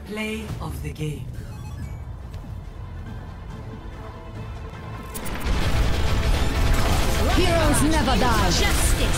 Play of the game. Heroes never die. Justice.